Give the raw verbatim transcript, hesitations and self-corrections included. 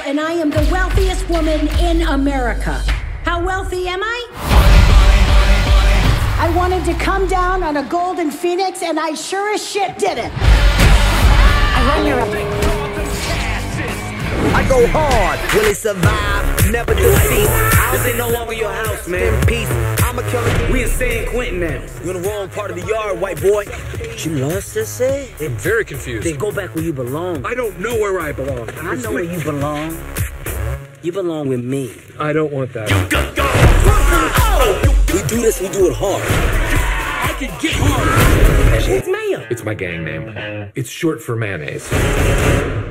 and I am the wealthiest woman in America. How wealthy am I? I wanted to come down on a golden phoenix, and I sure as shit did it. I run your I go hard, will it survive? Never deceive. This ain't no longer your house, man. In peace, I'm a killer. We in San Quentin now. You're in the wrong part of the yard, white boy. You lost this, eh? I'm very confused. Then go back where you belong. I don't know where I belong. I know where you belong. You belong with me. I don't want that. You go, go. We do this, we do it hard. I can get harder. It's Mayo. It's my gang name. It's short for mayonnaise.